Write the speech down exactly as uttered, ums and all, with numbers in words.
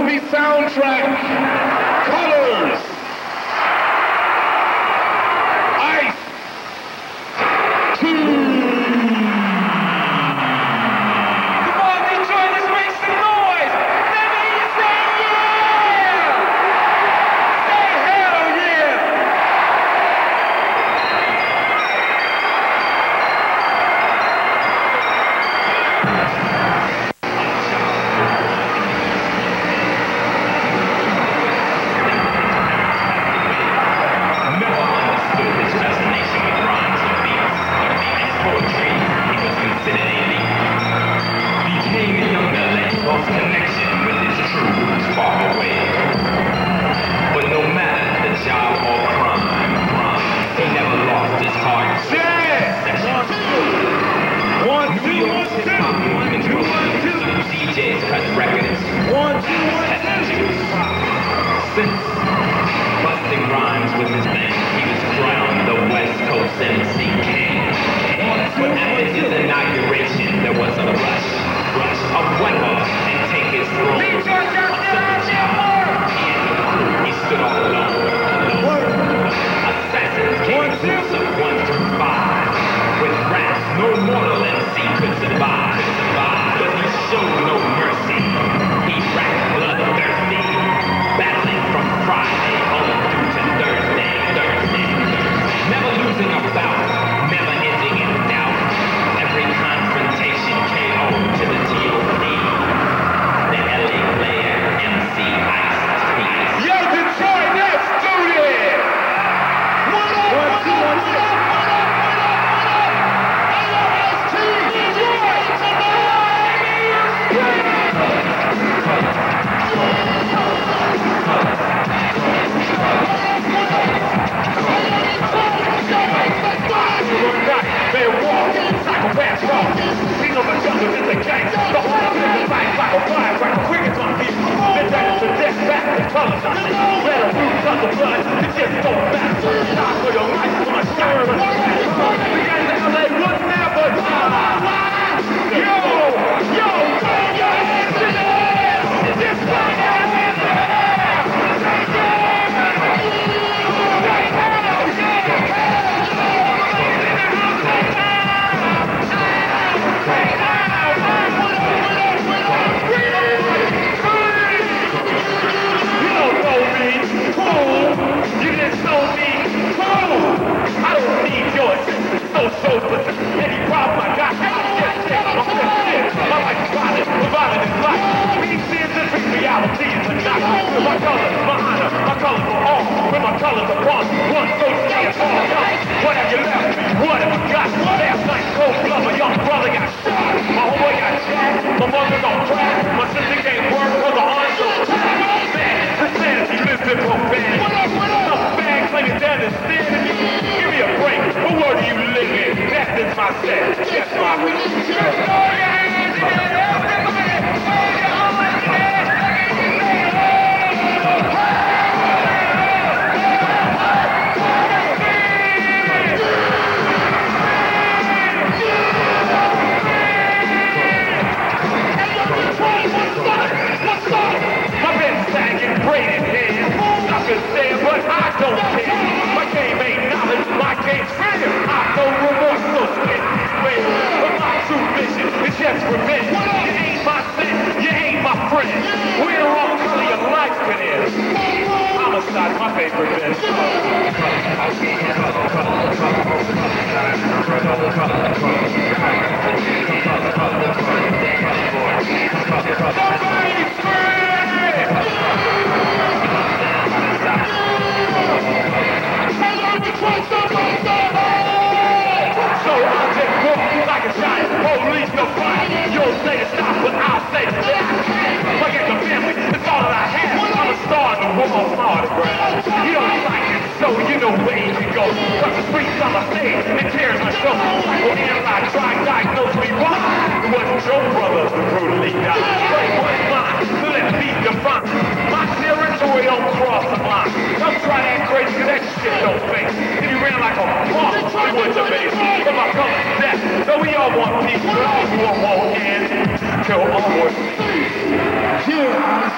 movie soundtrack, Colors. Ice Cube. Come on, Detroit, let's make some noise. Let me hear you say yeah. Say hell yeah. Connection with his true roots far away. But no matter the job or crime, crime, he never lost his heart. Yeah! One, two, one, two, one, two, one, two. D Js cut records. One, two, one, two. Since busting rhymes with his band, he was crowned the West Coast M C King. But after his inauguration, there was a rush, rush of weapons and take his throne. He stood all alone, alone. Assassins came in groups of one through five. With raps, no mortal M C could survive. But he showed no mercy. He rapped bloodthirsty, battling from Friday home through to Thursday, Thursday. Never losing a bout, never ending in doubt. Every confrontation K O to the T O P. The L A player, M C Ice T. Yo, Detroit, let's do this! One up, one up, one up, one up, one up, one up! Ice T, Detroit, they walk, psychopaths walk. We know the jungle is the gang. The whole thing is like like a fire, like a cricket on people. They're down to death, back to colors. I say, let them lose tons of blood. It just don't matter. Die for your life, for my shot. We got the L A roots now, but yo, yo, throw your hands in the air. Just throw your hands in the air. Say yeah. Say hell yeah. So any problem I got, I'm just shit. I'm just shit. I like violence, violence is life. These sins and big reality is a night. My colors, my honor, my colors are all. When my colors are one, one so stand all. What have you left me? What have you got? Last night, cold blood, my young brother got shot. My homeboy got shot. My mother's on crack. My sister can't work because her arms so bad. Insanity lives in profanity. Some bag claiming down and staring at me. Give me a break. Who word are you living? That's in my set. That's my religion. I've been sagging, braided hair. Suckers there, but I don't care. My game ain't knowledge, my game's freedom. I know remorse, so spit this but my true vision is just revenge. You ain't my sin, you ain't my friend. We're the wrong color your life can end. Homicide, my favorite bitch. Somebody so I'll just walk like a giant police, no fight. You'll say to stop, but I'll say to stop. Look at the family, it's all that I have. I'm a star in the world, my autograph. You don't like it, so you know where you can go. Cause the streets on my stage, and tears my soul. Well, analyze, try, diagnose me wrong. It wasn't your brother who brutally died. But it was mine, so let's be defined. My territory don't cross the line. Don't try that crazy, cause that shit don't face. If you ran like a punk, it was a base. But my color's death, so we all want peace. But all we want won't end till onward. Yeah.